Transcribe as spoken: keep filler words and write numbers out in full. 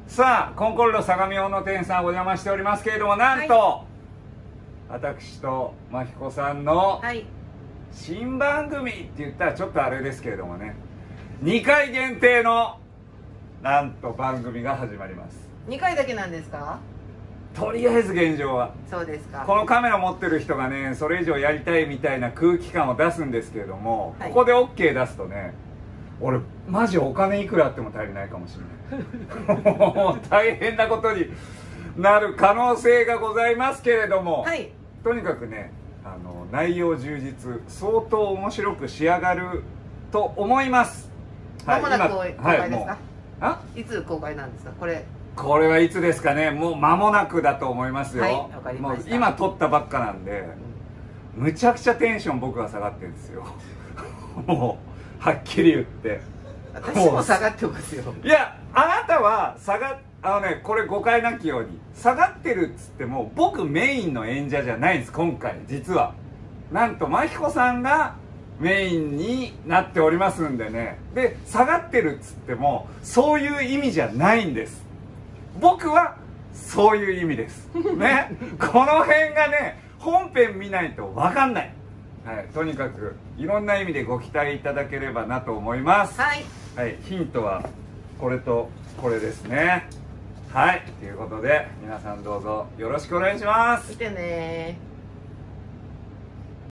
さあコンコルド相模大野店さんお邪魔しておりますけれども、なんと、はい、私と真彦さんの新番組って言ったらちょっとあれですけれどもね、にかい限定のなんと番組が始まります。 にかいだけなんですか？ とりあえず現状はそうですか。 このカメラ持ってる人がね、それ以上やりたいみたいな空気感を出すんですけれども、はい、ここで オーケー 出すとね、俺マジお金いくらあっても足りないかもしれないもう大変なことになる可能性がございますけれども、はい、とにかくね、あの内容充実、相当面白く仕上がると思います。 まもなく公開ですか？あ、いつ公開なんですか？これこれはいつですかね。もう間もなくだと思いますよ。 はい、わかりました。 もう今撮ったばっかなんで、むちゃくちゃテンション僕は下がってるんですよもうはっきり言って私も下がってますよ。 いや、あなたは下がっあのね、これ誤解なきように、下がってるっつっても僕メインの演者じゃないんです。今回実はなんと真彦さんがメインになっておりますんでね。で、下がってるっつってもそういう意味じゃないんです。僕はそういう意味ですねこの辺がね、本編見ないと分かんない、はい、とにかくいろんな意味でご期待いただければなと思います。はい、はい、ヒントはこれとこれですね。はい、ということで皆さんどうぞよろしくお願いします。 見てね。